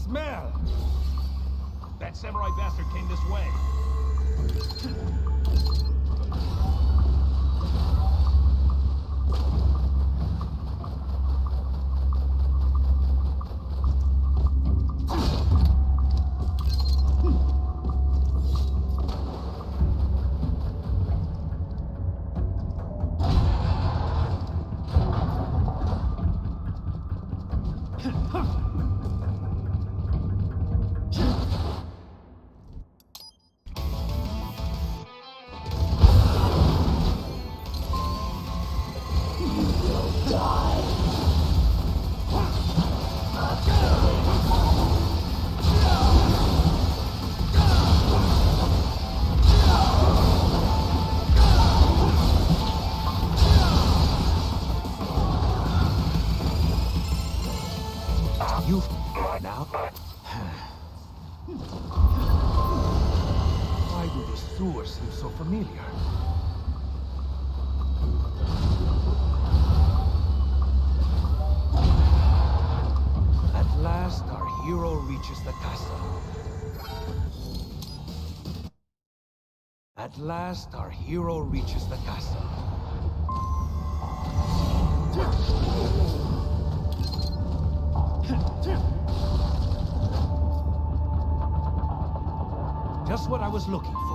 smell! That samurai bastard came this way. Why do the sewers seem so familiar? At last, our hero reaches the castle. At last, our hero reaches the castle. Just what I was looking for.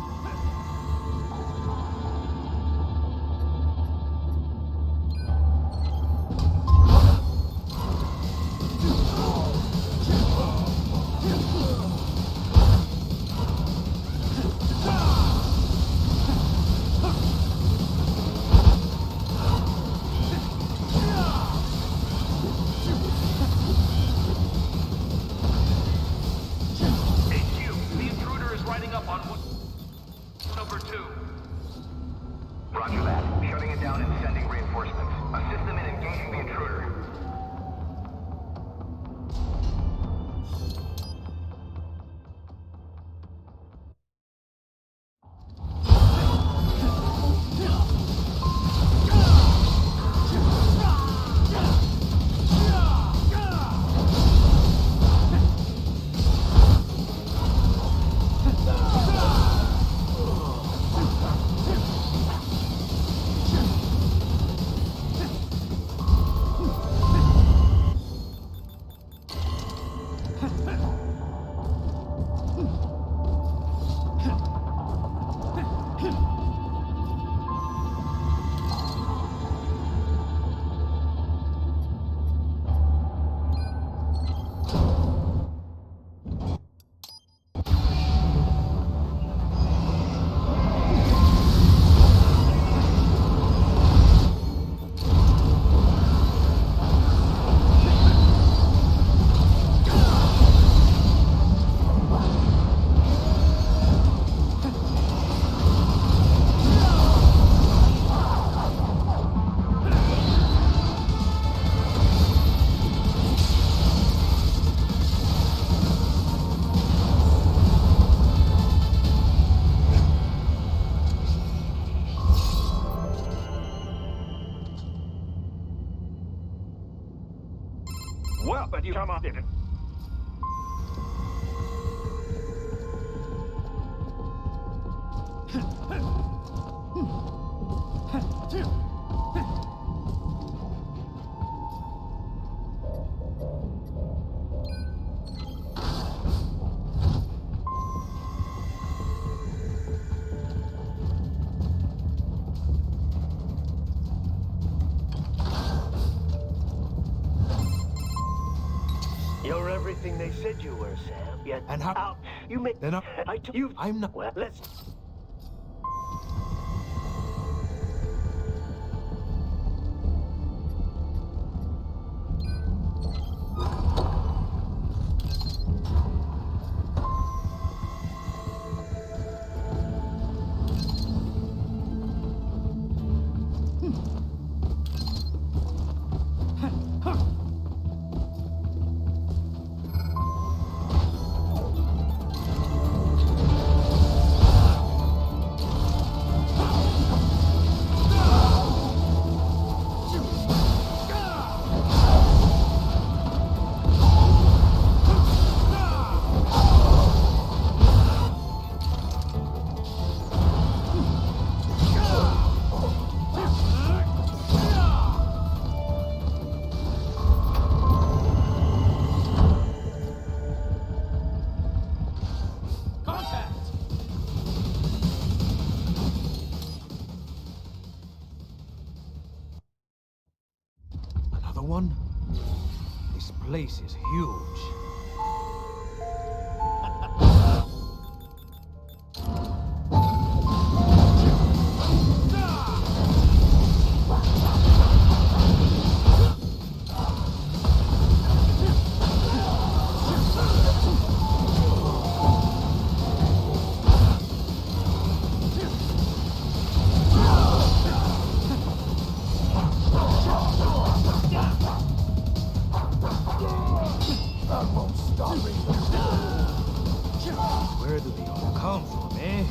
Roger that. Shutting it down and sending reinforcements. Assist them in engaging the intruder. Well, but you come on, did it? You're everything they said you were, Sam. Yet, And how? out. You made. Then I told you. I'm not. Well, let's. another one? This place is huge. That won't stop me. Where do they all come from, eh?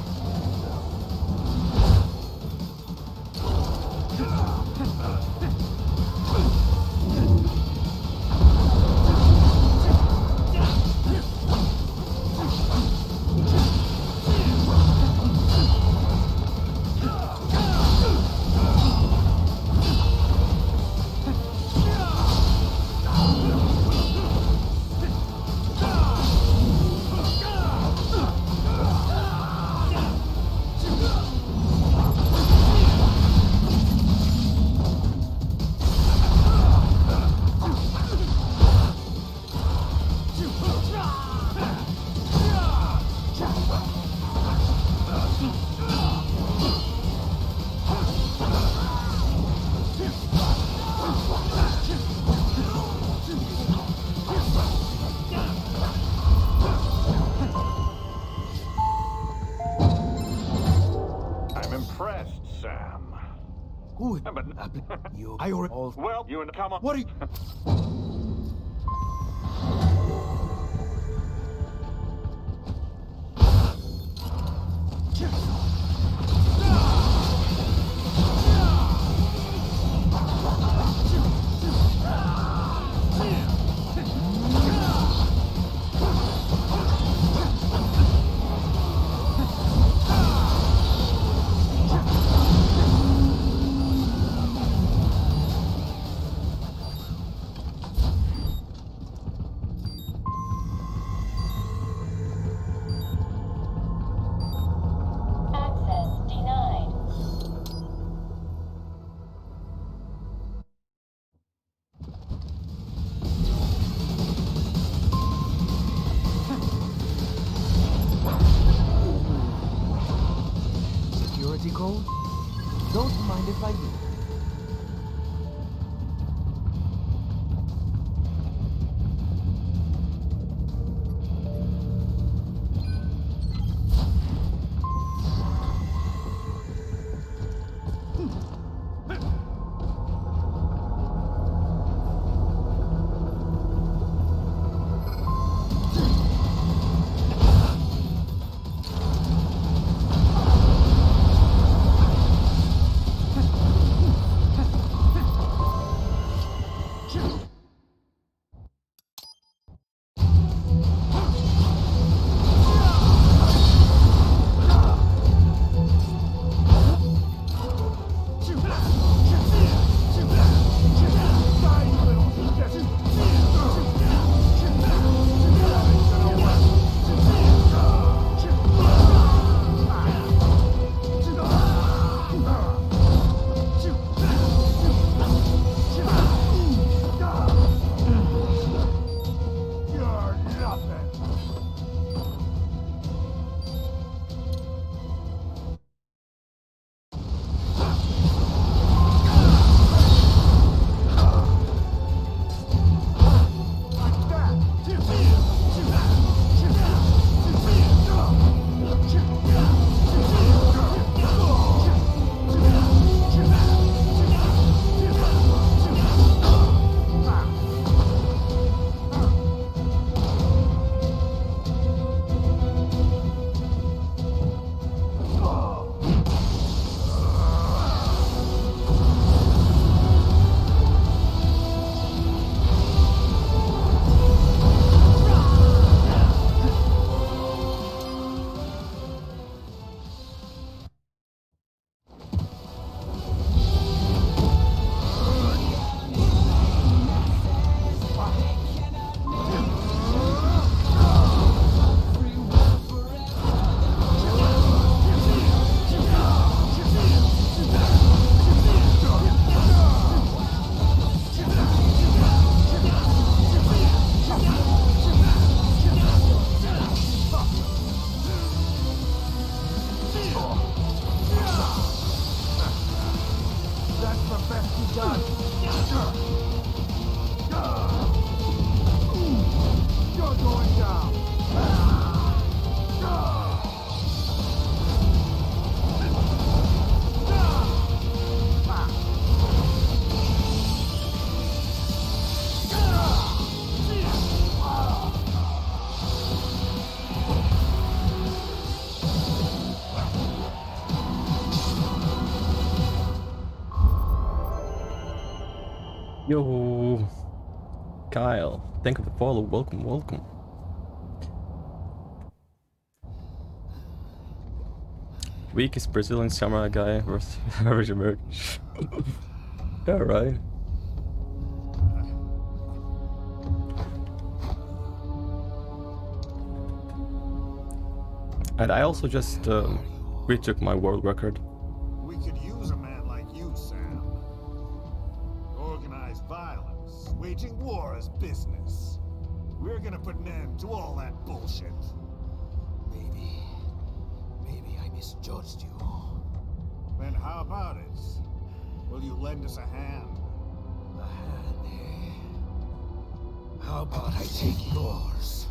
I'm impressed, Sam. Who? But You. I or all. well, you and come on. What are you? Access denied. Security code? Don't mind if I do. You're going down. Yo, Kyle, thank you for the follow. Welcome, welcome. Weakest Brazilian samurai guy worth average emerge. Yeah, right. And I also just retook my world record. We could use a man like you, Sam. Organized violence, waging war as business. We're gonna put an end to all that bullshit. Maybe I misjudged you. Then how about it? Will you lend us a hand? A hand, eh? How about I take yours?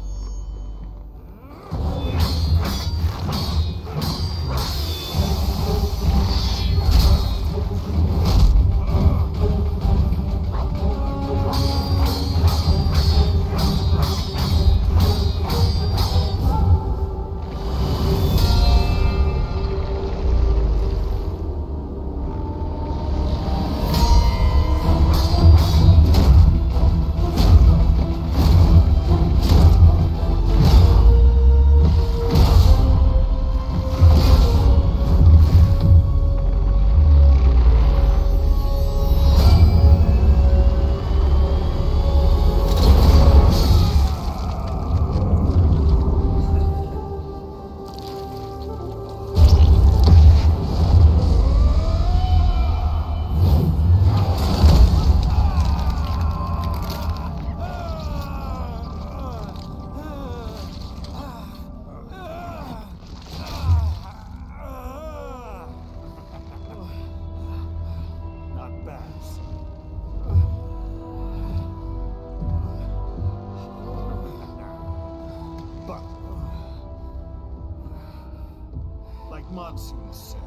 Monsoon said.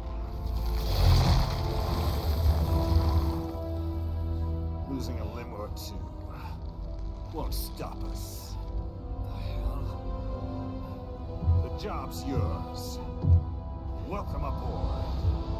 Losing a limb or two won't stop us. The hell? The job's yours. Welcome aboard.